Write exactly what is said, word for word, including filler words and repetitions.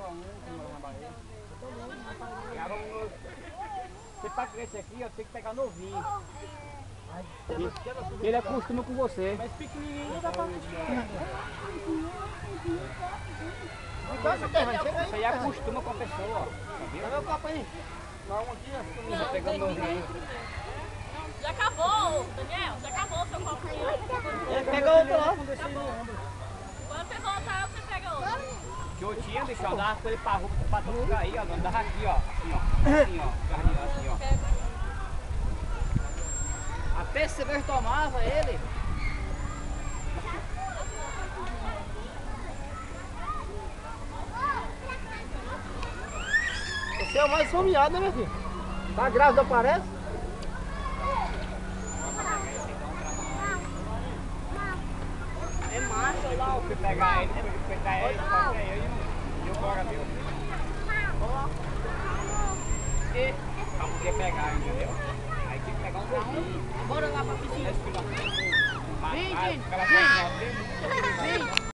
um que mora na Bahia. Pegava um no... Você pra crescer aqui, ó, tem que pegar novinho. E ele acostuma com você. Mas pequenininho não dá pra acostumar. Isso aí acostuma com a pessoa, sabia? Olha o copo aí. Dá um aqui, ó. Tá pegando novinho. Já acabou, Daniel, já acabou o seu copo aí. Ele pegou outro lá. Quando você voltar, você pega outro. Que eu tinha, bicho, ó, dava com ele pra roupa, pra todo lugar aí, ó. Andava aqui, ó. Assim, ó. Assim, ó. Carninho, assim, ó. Até cerveja tomava ele. Você é o mais fomeado, né, meu filho? Tá grávida, parece? É macho lá, eu fui pegar ele, depois fui pegar ele, só que aí eu e o bora, viu? E pra poder pegar, entendeu? Aí tinha que pegar um pouquinho. Bora lá pra piscina. Vem, gente! Vem!